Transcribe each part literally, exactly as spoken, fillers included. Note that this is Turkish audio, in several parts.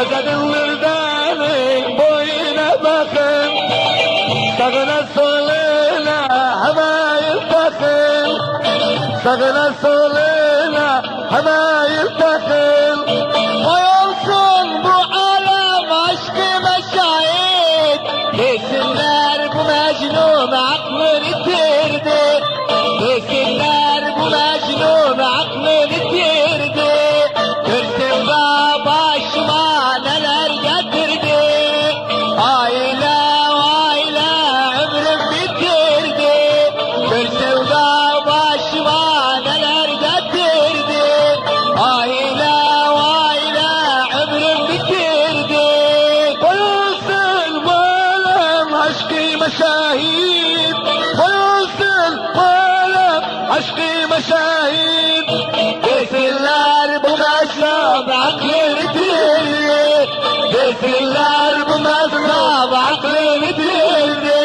Gözünün benim boyuna bakın, sağına soluna havayı bakın, sağına soluna havayı bakın. Oy olsun bu alem aşkıma şahit, desinler bu Mecnun aklını yitirdi, desinler bu Mecnun aklını yitirdi. Görsün da başıma neler getirdi, aile aile ömrüm bitirdi. Görsün da başıma neler getirdi, aile aile ömrüm bitirdi. Koyulsun bu alem aşkıma şahit, koyulsun bu alem aşkıma şahit. Desinler bu Mecnun aklını yitirdi, desinler bu Mecnun aklını yitirdi.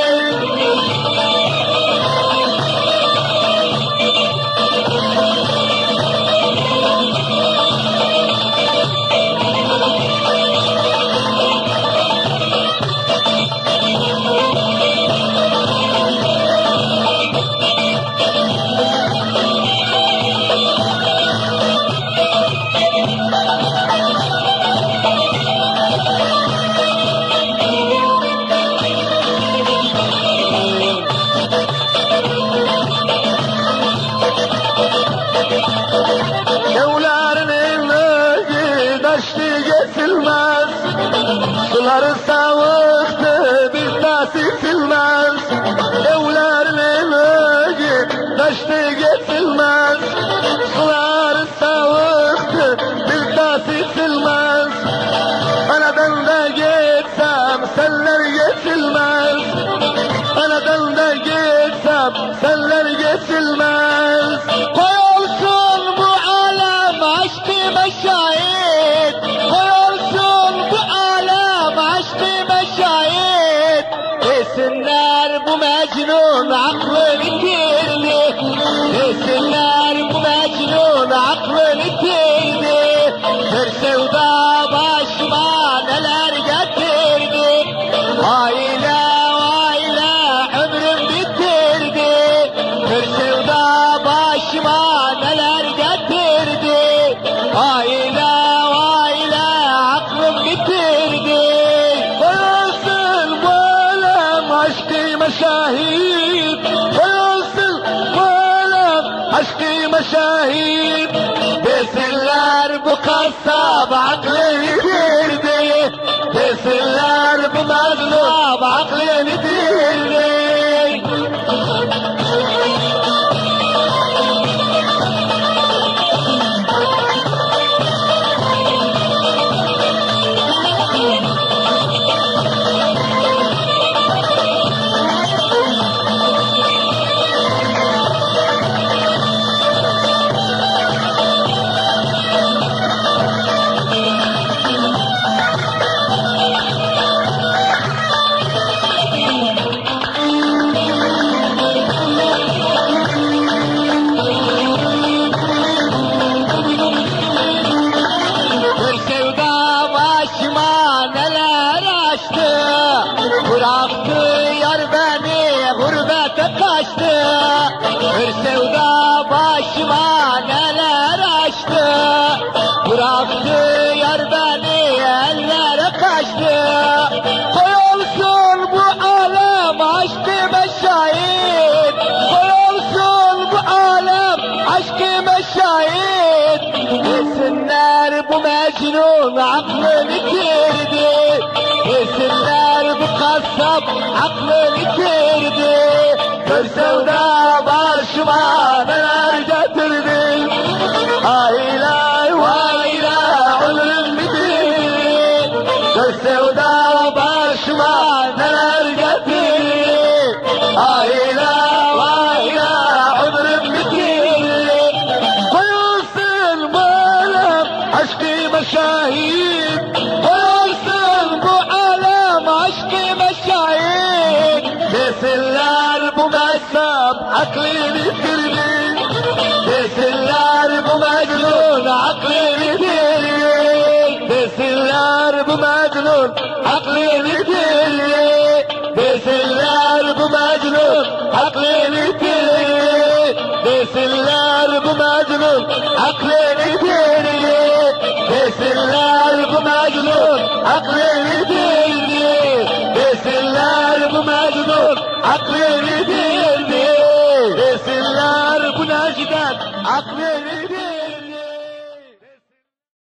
Evlerinin özü taştı geçilmez, suları savuktu bir tası silmez. Evlerinin özü taştı geçilmez, suları savuktu bir tası silmez. Anadan da geçsem seller geçilmez, anadan da geçsem seller geçilmez. Koy olsun bu alem aşkıma şahit, koy olsun bu alem aşkıma şahit. Desinler bu Mecnun aklını yitirdi, desinler bu Mecnun aklını yitirdi. Bir sevda başıma neler getirdi, aile aile ömrüm bitirdi. Bir sevda başıma neler getirdi, aile aile aklım bitirdi. Koyulsun bu alem aşkıma şahit, koyulsun bu alem aşkıma şahit. Desinler bu kasap aklını yitirdi, desinler bu mazlum aklını yitirdi. Bir sevda başıma neler açtı, bıraktı yar beni gurbete kaçtı. Bir sevda başıma neler açtı, bıraktı yar beni ellere kaçtı. Koy olsun bu alem aşkıma şahit, koy olsun bu alem aşkıma şahit. Desinler bu Mecnun aklını yitirdi, desinler bu kasap aklını yitirdi. Bir sevda başıma neler getirdi, aile aile ömrüm bitirdi. Bir sevda başıma neler getirdi, aile aile ömrüm bitirdi. Koyulsun bu alem aşkıma şahit, Koyulsun bu alem aşkıma şahit. desinler bu kasap aklını yitirdi, Desinler bu Mecnun aklını yitirdi, desinler bu Mecnun aklını bitirdi. Desinler bu Mecnun aklını bitirdi. Desinler bu Mecnun aklını bitirdi. Desinler bu Mecnun aklını bitirdi. Desinler bu Mecnun aklını bitirdi. Desinler bu Necdet aklını bitirdi.